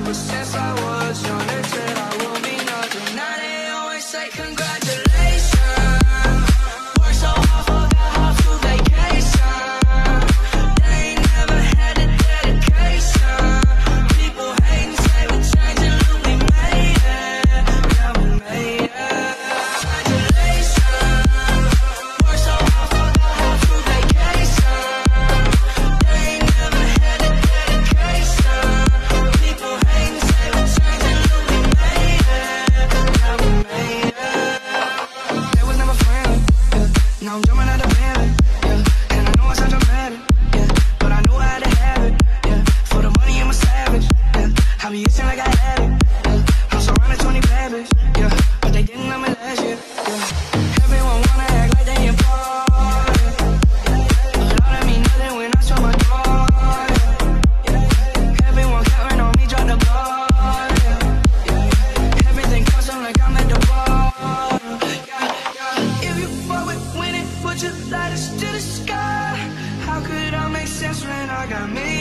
ever since I was young. They said I will be nothing. Now they always say congratulations. Worked so hard, forgot how to vacation. They ain't never had the dedication. People hate and say we changing, look we made it. Yeah, we made it. Congratulations. Worked so hard, forgot how to vacation. They ain't never had the dedication. People hate and say we changing, look we made it. Yeah, we made it. They was never friendly, yeah. Now I'm jumping out the building, yeah. And I know I sound dramatic, yeah. But I knew I had to have it, yeah. For the money I'm a savage, yeah. I be itching like I had it, yeah. I'm surrounded 20 bad bitch, yeah. But they didn't know me last year, yeah. Everyone wanna act like they important, but all that mean nothing when I show my door, yeah. Everyone counting on me, drop the ball, yeah. Everything custom like I'm at the bar, yeah. If you fuck with winning, put your lighters to the sky. How could I make sense when I got me?